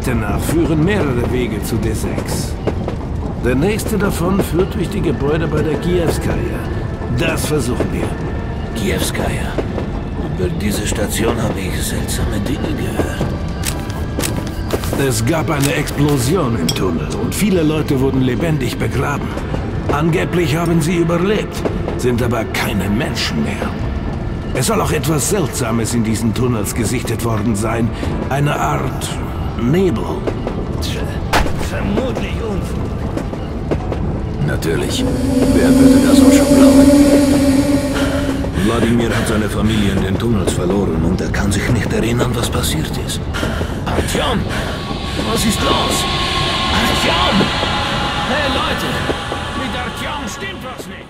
Karte nach führen mehrere Wege zu D6. Der nächste davon führt durch die Gebäude bei der Kievskaya. Das versuchen wir. Kievskaya. Über diese Station habe ich seltsame Dinge gehört. Es gab eine Explosion im Tunnel und viele Leute wurden lebendig begraben. Angeblich haben sie überlebt, sind aber keine Menschen mehr. Es soll auch etwas Seltsames in diesen Tunnels gesichtet worden sein. Eine Art Nebel. Vermutlich Unfug. Natürlich. Wer würde das auch schon glauben? Wladimir hat seine Familie in den Tunnels verloren und er kann sich nicht erinnern, was passiert ist. Artyom! Was ist los? Artyom! Hey Leute! Mit Artyom stimmt was nicht!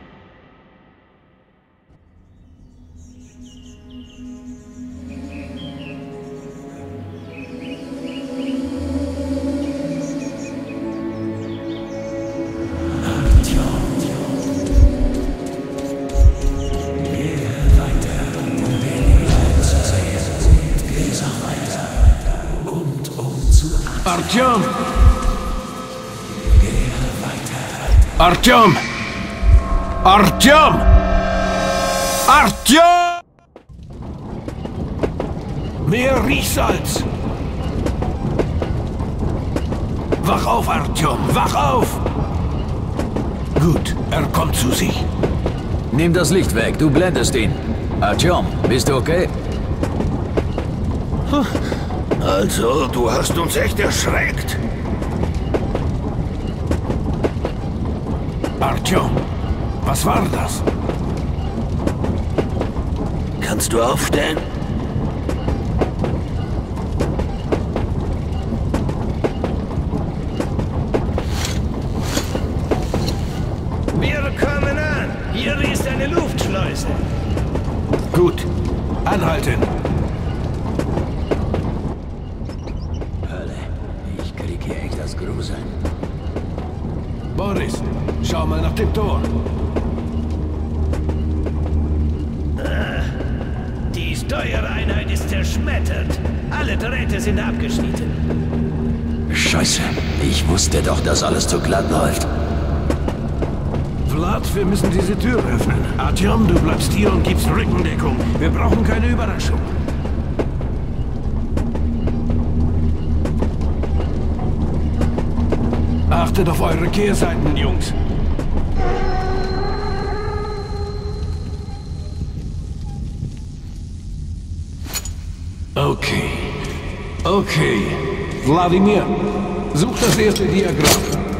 Artyom! Artyom! Artyom! Artyom! Mehr Riechsalz! Wach auf, Artyom! Wach auf! Gut, er kommt zu sich. Nimm das Licht weg, du blendest ihn. Artyom, bist du okay? Also, du hast uns echt erschreckt. Artyom, was war das? Kannst du aufstehen? Wir kommen an. Hier ist eine Luftschleuse. Gut, anhalten. Ich krieg hier echt das Gruseln. Boris, schau mal nach dem Tor. Die Steuereinheit ist zerschmettert. Alle Drähte sind abgeschnitten. Scheiße, ich wusste doch, dass alles zu glatt läuft. Vlad, wir müssen diese Tür öffnen. Artyom, du bleibst hier und gibst Rückendeckung. Wir brauchen keine Überraschung. Achtet auf eure Kehrseiten, Jungs. Okay. Okay. Wladimir, such das erste Diagramm.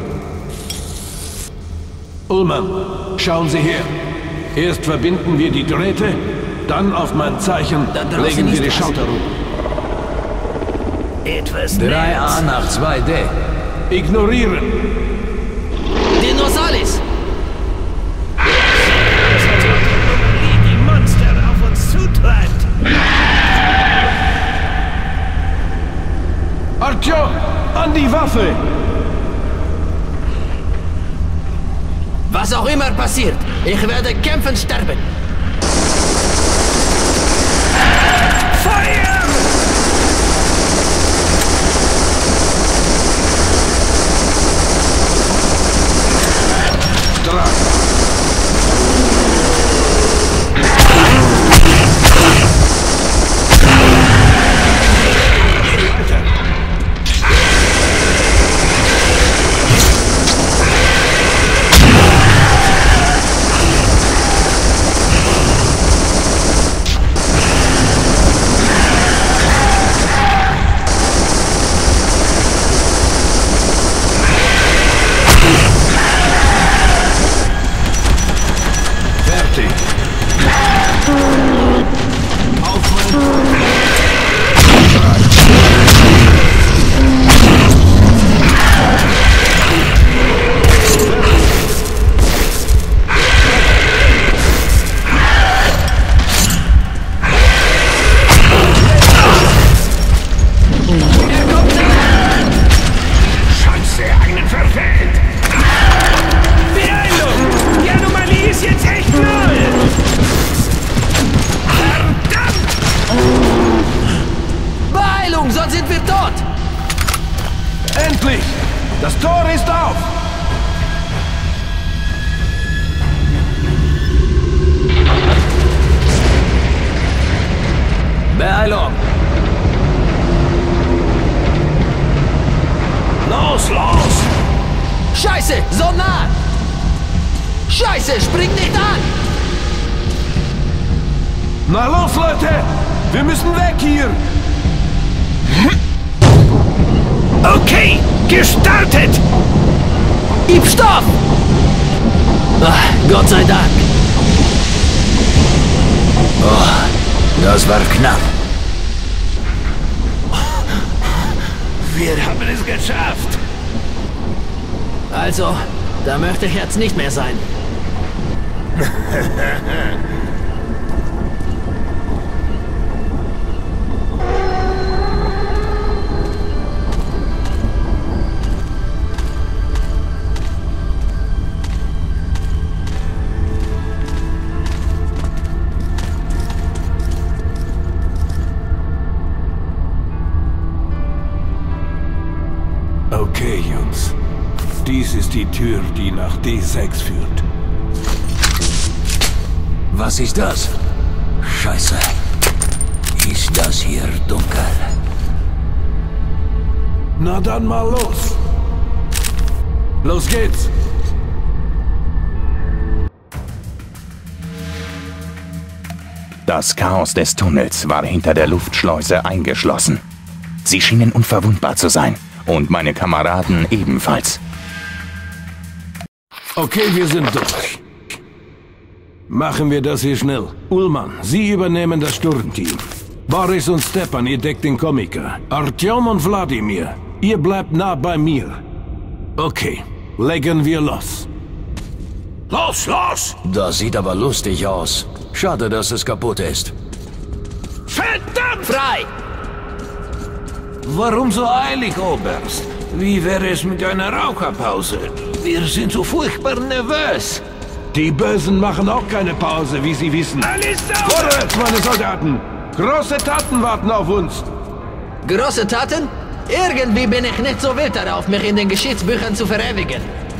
Ullmann, schauen Sie her. Erst verbinden wir die Drähte, dann auf mein Zeichen legen wir die Schalter um. Etwas 3A nach 2D. Ignorieren. Dinosalis! Wie die Monster auf uns zutreibt! Artyom, an die Waffe! Was auch immer passiert, ich werde kämpfen sterben! Feuer! Das Tor ist auf! Beeilung! Los, los! Scheiße, so nah! Scheiße, spring nicht an! Na los, Leute! Wir müssen weg hier! Okay, gestartet! Gib Stopp! Ach, Gott sei Dank! Oh, das war knapp. Wir haben es geschafft! Also, da möchte ich jetzt nicht mehr sein. Okay, Jungs. Dies ist die Tür, die nach D6 führt. Was ist das? Scheiße. Ist das hier dunkel? Na dann mal los. Los geht's. Das Chaos des Tunnels war hinter der Luftschleuse eingeschlossen. Sie schienen unverwundbar zu sein. Und meine Kameraden ebenfalls. Okay, wir sind durch. Machen wir das hier schnell. Ullmann, Sie übernehmen das Sturmteam. Boris und Stepan, ihr deckt den Komiker. Artyom und Wladimir, ihr bleibt nah bei mir. Okay, legen wir los. Los, los! Das sieht aber lustig aus. Schade, dass es kaputt ist. Verdammt! Frei! Warum so eilig, Oberst? Wie wäre es mit einer Raucherpause? Wir sind so furchtbar nervös. Die Bösen machen auch keine Pause, wie Sie wissen. Alles sauber! Vorwärts, meine Soldaten! Große Taten warten auf uns! Große Taten? Irgendwie bin ich nicht so wild darauf, mich in den Geschichtsbüchern zu verewigen.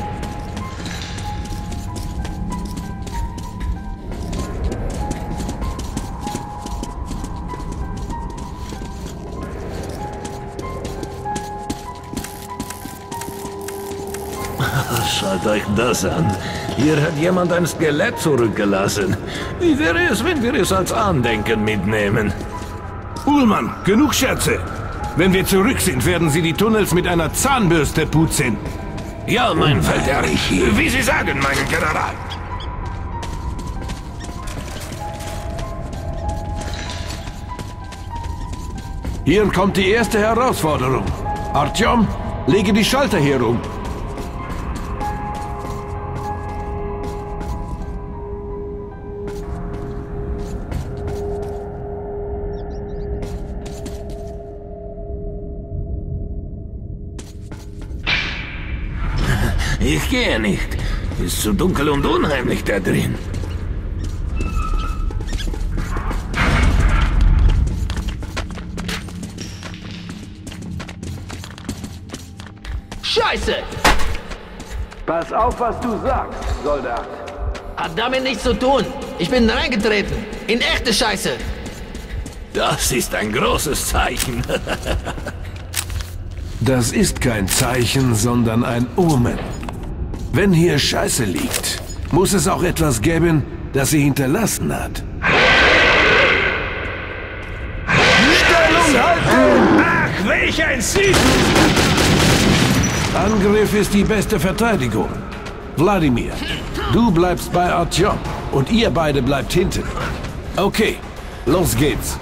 Schaut euch das an. Hier hat jemand ein Skelett zurückgelassen. Wie wäre es, wenn wir es als Andenken mitnehmen? Ullmann, genug Scherze! Wenn wir zurück sind, werden Sie die Tunnels mit einer Zahnbürste putzen. Ja, mein Feldherr. Wie Sie sagen, mein General. Hier kommt die erste Herausforderung. Artyom, lege die Schalter hier um. Ich gehe nicht. Ist zu dunkel und unheimlich da drin. Scheiße! Pass auf, was du sagst, Soldat. Hat damit nichts zu tun. Ich bin reingetreten. In echte Scheiße. Das ist ein großes Zeichen. Das ist kein Zeichen, sondern ein Omen. Wenn hier Scheiße liegt, muss es auch etwas geben, das sie hinterlassen hat. Stellung halten! Ach, welch ein Sieg! Angriff ist die beste Verteidigung. Wladimir, du bleibst bei Artyom und ihr beide bleibt hinten. Okay, los geht's.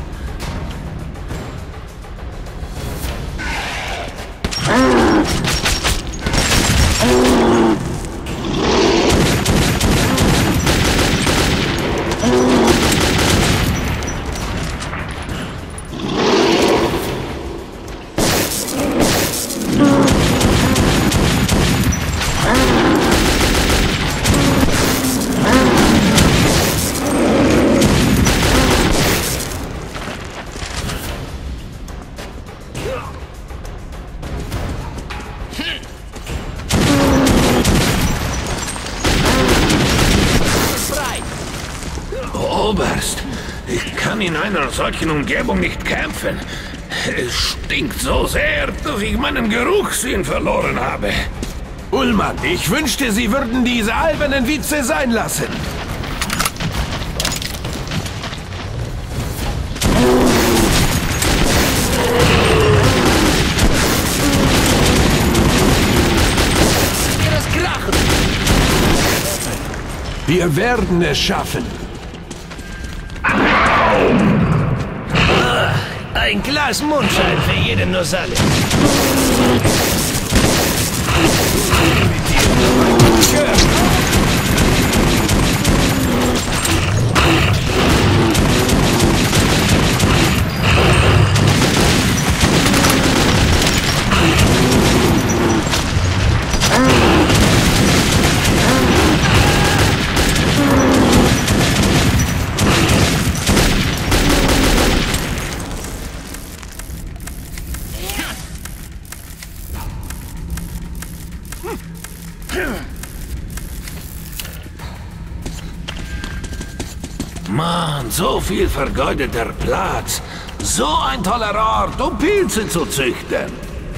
Oberst, ich kann in einer solchen Umgebung nicht kämpfen. Es stinkt so sehr, dass ich meinen Geruchssinn verloren habe. Ullmann, ich wünschte, Sie würden diese albernen Witze sein lassen. Wir werden es schaffen. Ein Glas Mondschein für jeden Nosalle. Mann, so viel vergeudeter Platz. So ein toller Ort, um Pilze zu züchten.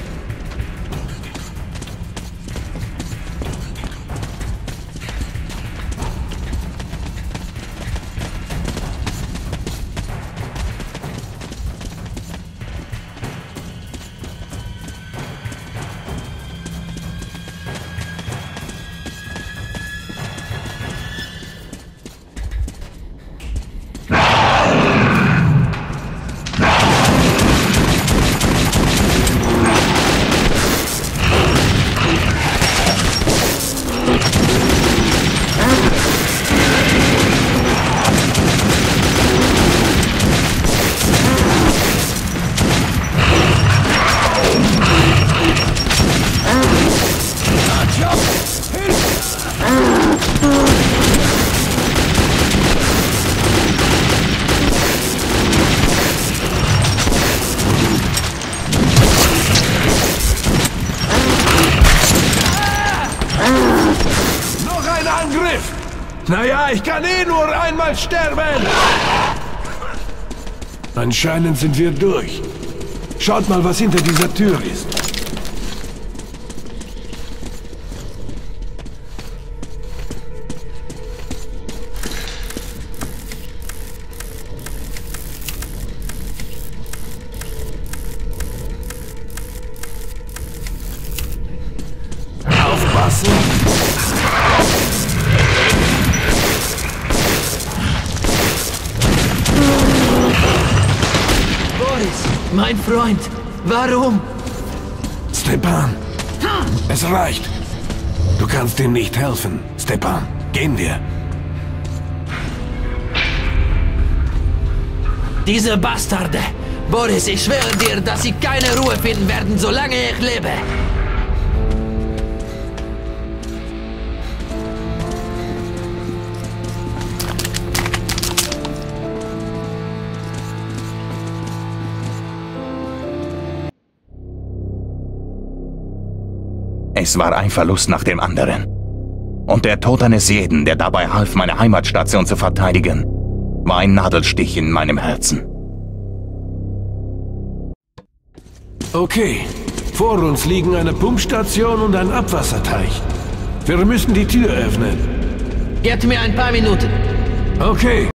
Naja, ich kann eh nur einmal sterben. Anscheinend sind wir durch. Schaut mal, was hinter dieser Tür ist. Aufpassen! Mein Freund, warum? Stepan, es reicht. Du kannst ihm nicht helfen, Stepan. Gehen wir. Diese Bastarde! Boris, ich schwöre dir, dass sie keine Ruhe finden werden, solange ich lebe. Es war ein Verlust nach dem anderen. Und der Tod eines jeden, der dabei half, meine Heimatstation zu verteidigen, war ein Nadelstich in meinem Herzen. Okay, vor uns liegen eine Pumpstation und ein Abwasserteich. Wir müssen die Tür öffnen. Gebt mir ein paar Minuten. Okay.